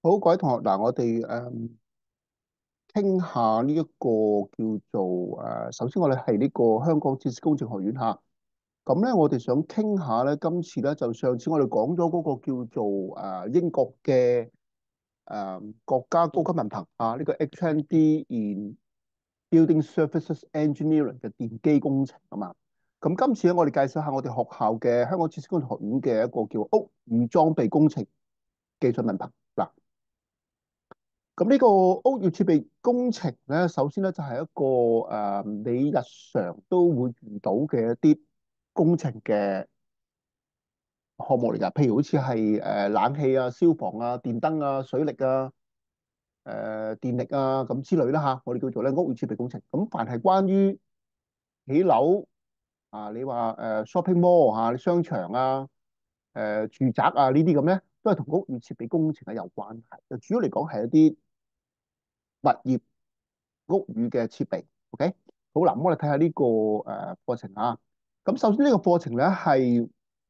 好，各位同學，嗱，我哋傾下呢一個叫做首先我哋係呢個香港知識工程學院嚇，咁咧我哋想傾下咧，今次咧就上次我哋講咗嗰個叫做英國嘅國家高級文憑啊，呢個 HND in Building Services Engineering 嘅電機工程啊嘛，咁今次咧我哋介紹下我哋學校嘅香港知識工程學院嘅一個叫屋宇裝備工程技術文憑嗱。咁呢個屋宇設備工程咧，首先咧就係一個你日常都會遇到嘅一啲工程嘅項目嚟㗎。譬如好似係冷氣啊、消防啊、電燈啊、水力啊、電力啊咁之類啦嚇。我哋叫做咧屋宇設備工程。咁凡係關於起樓啊，你話shopping mall 嚇、商場啊、住宅啊呢啲咁咧，都係同屋宇設備工程係有關係。就主要嚟講係一啲物業屋宇嘅設備，OK，好啦，咁我哋睇下呢個課程啊。咁首先呢個課程咧係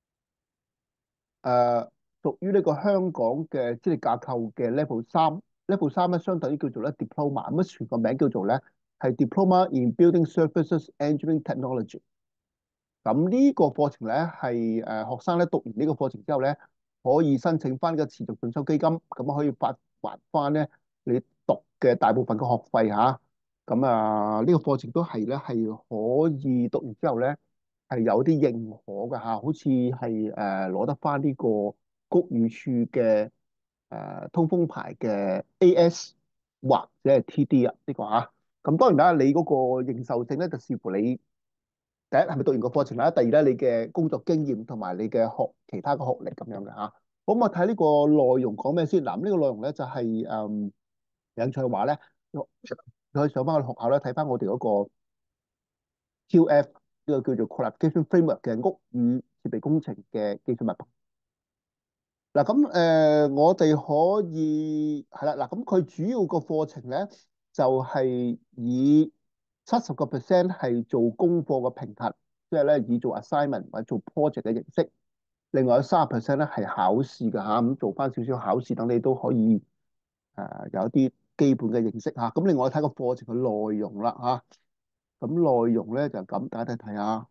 誒屬於呢個香港嘅資歷架構嘅 Level 三咧相當於叫做咧 Diploma，咁啊全個名叫做咧係 Diploma in Building Services Engineering Technology。咁呢個課程咧係學生咧讀完呢個課程之後咧，可以申請翻呢個持續進修基金，咁可以發還翻咧你讀嘅大部分嘅學費嚇。咁呢個課程都係咧係可以讀完之後咧係有啲認可嘅嚇，好似係攞得翻呢個屋宇署嘅通風牌嘅 AS 或者係 TD 啊呢個嚇。咁當然啦，你嗰個認受性咧就視乎你。第一係咪讀完個課程啦？第二咧，你嘅工作經驗同埋你嘅其他嘅學歷咁樣嘅嚇。好，我睇呢個內容講咩先？嗱，呢個內容咧就係有興趣嘅話咧，你可以上翻我哋學校咧睇翻我哋嗰個 QF 呢個叫做 Qualification Framework 嘅屋宇設備工程嘅技術文憑。嗱咁我哋可以係啦。嗱咁佢主要個課程咧就係以70% 係做功課嘅評核，即係咧以做 assignment 或者做 project 嘅形式。另外有30%咧係考試嘅嚇，咁做翻少少考試，等你都可以有一啲基本嘅認識嚇。咁另外睇個課程嘅內容啦嚇，咁內容咧就咁，大家睇睇下。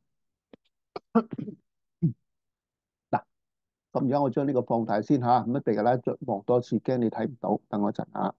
嗱，咁而家我將呢個放大先嚇，咁一定嘅咧再望多次，驚你睇唔到，等我一陣嚇。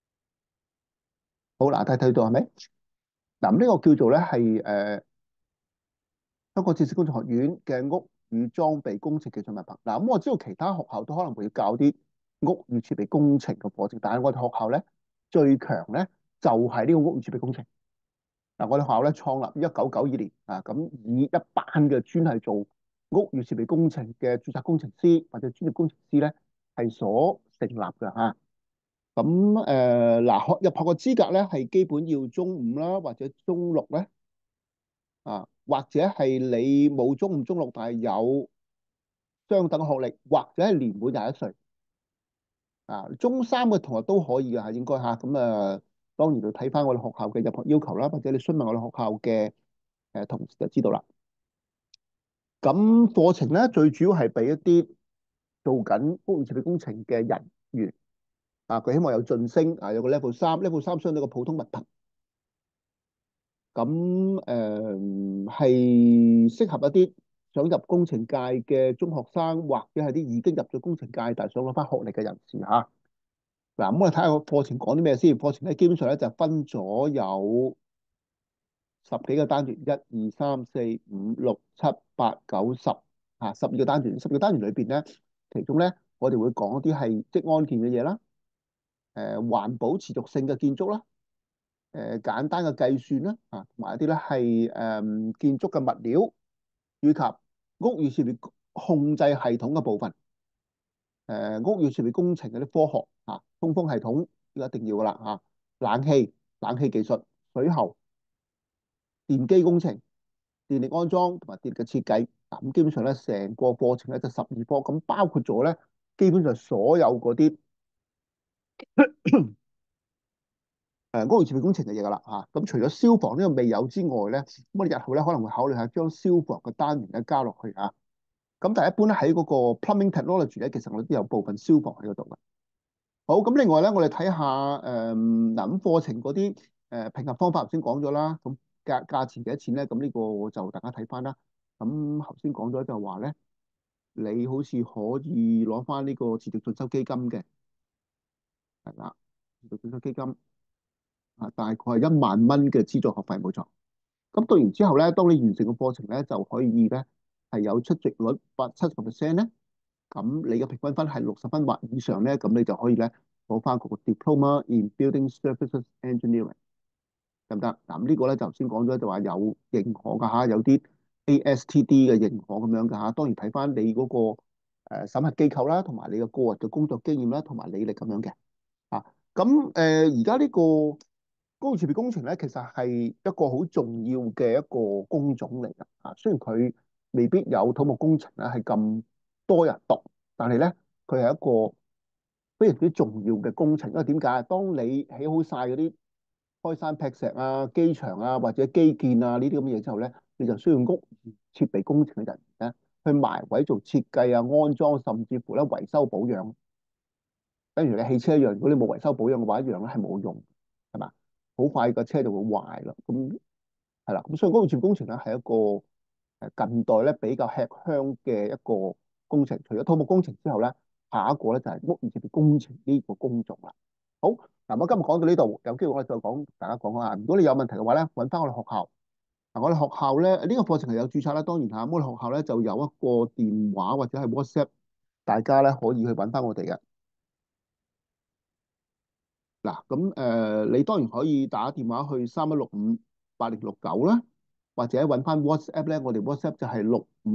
好嗱，睇到係咪？嗱，咁呢個叫做咧係香港知識工程學院嘅屋宇裝備工程技術文憑。嗱，咁我知道其他學校都可能會教啲屋宇設備工程嘅課程，但係我哋學校咧最強咧就係呢個屋宇設備工程。嗱，我哋學校咧創立於1992年啊，咁以一班嘅專係做屋宇設備工程嘅註冊工程師或者專業工程師咧係所成立嘅嚇。咁嗱，入學嘅資格咧係基本要中五啦，或者中六咧。或者係你冇中五、中六，但係有相等學歷，或者係年滿21歲中三嘅同學都可以嘅嚇，應該嚇。咁當然就睇翻我哋學校嘅入學要求啦，或者你詢問我哋學校嘅同事就知道啦。咁課程咧最主要係俾一啲做緊屋宇設備工程嘅人員佢希望有晉升有個 level 三相對個普通文憑。咁係適合一啲想入工程界嘅中學生，或者係啲已經入咗工程界但係想攞翻學歷嘅人士嚇。嗱，咁我哋睇下個課程講啲咩先。課程咧基本上咧就分咗有十幾個單元，1、2、3、4、5、6、7、8、9、1012個單元。12個單元裏邊咧，其中咧我哋會講一啲係職安健嘅嘢啦，環保持續性嘅建築啦。簡單嘅計算啦，同埋一啲咧係建築嘅物料，以及屋宇設備控制系統嘅部分。屋宇設備工程嗰啲科學通風系統呢個一定要噶啦冷氣技術、水喉、電機工程、電力安裝同埋電力嘅設計。咁基本上咧成個課程咧就12科，咁包括咗咧基本上所有嗰啲屋宇設備工程嘅嘢㗎啦咁除咗消防呢個未有之外咧，咁我哋日後咧可能會考慮下將消防嘅單元咧加落去咁但係一般咧喺嗰個 plumbing technology 咧，其實我哋都有部分消防喺嗰度嘅。 好，咁另外咧，我哋睇下嗱，咁課程嗰啲評核方法，頭先講咗啦。咁價錢幾多錢咧？咁呢個就大家睇翻啦。咁頭先講咗就話咧，你好似可以攞翻呢個持續進修基金嘅，係啦，持續進修基金啊，大概係1萬蚊嘅資助學費，冇錯。咁讀完之後咧，當你完成個課程咧，就可以咧係有出席率70%咧。咁你嘅平均分係60分或以上咧，咁你就可以咧攞翻嗰個 Diploma in Building Services Engineering，得唔得？嗱，咁呢個咧就頭先講咗，就話有認可㗎嚇，有啲 ASTD 嘅認可咁樣㗎嚇。當然睇翻你嗰個審核機構啦，同埋你嘅個人嘅工作經驗啦，同埋履歷咁樣嘅啊。咁而家呢個工業設備工程咧，其實係一個好重要嘅一個工種嚟㗎啊。雖然佢未必有土木工程咧係咁多人讀，但係咧佢係一個非常之重要嘅工程。因為點解？當你起好晒嗰啲開山劈石啊、機場啊或者基建啊呢啲咁嘅嘢之後咧，你就需要屋宇設備工程嘅人員咧去埋位做設計啊、安裝，甚至乎咧維修保養。等如你汽車一樣，如果你冇維修保養嘅話，一樣咧係冇用，係嘛？好快個車就會壞啦。咁係啦，咁所以工業工程咧係一個近代咧比較吃香嘅一個工程。除咗土木工程之後咧，下一個咧就係屋宇設備工程呢個工種啦。好，嗱，我今日講到呢度，有機會我哋再講，大家講下。如果你有問題嘅話咧，揾翻我哋學校。嗱，我哋學校咧呢個課程係有註冊啦，當然嚇。咁我哋學校咧就有一個電話或者係 WhatsApp，大家咧可以去揾翻我哋嘅。嗱，咁你當然可以打電話去31658069啦，或者揾翻 WhatsApp 咧，我哋 WhatsApp 就係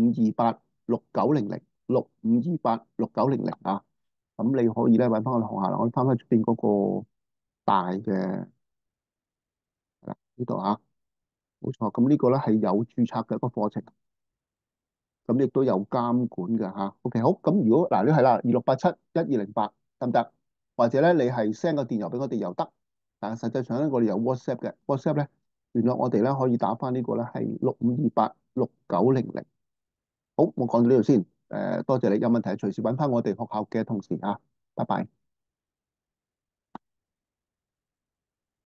6528690065286900啊。咁你可以咧揾翻我哋學校啦，我哋翻返出邊嗰個大嘅嗱呢度啊，冇錯。咁呢個咧係有註冊嘅一個課程，咁亦都有監管嘅嚇。OK，好。咁如果嗱你係啦，26871208得唔得？或者咧你係 send 個電郵俾我哋又得。但係實際上咧，我哋有 WhatsApp 嘅，WhatsApp 咧聯絡我哋咧可以打翻呢個咧係65286900。好，我講到呢度先。多謝你，有問題隨時揾翻我哋學校嘅同事啊，拜拜。